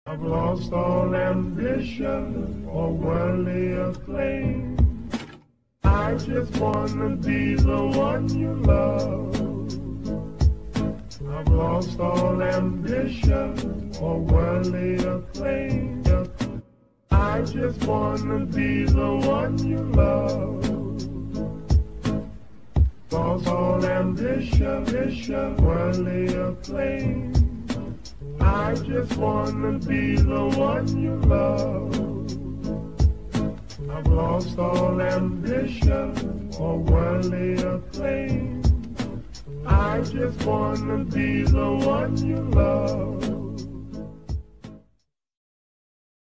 I've lost all ambition or worldly acclaim. I just wanna be the one you love. I've lost all ambition or worldly acclaim. I just wanna be the one you love. Lost all ambition, worldly acclaim. I just wanna be the one you love. I've lost all ambition or worldly acclaim. I just wanna be the one you love.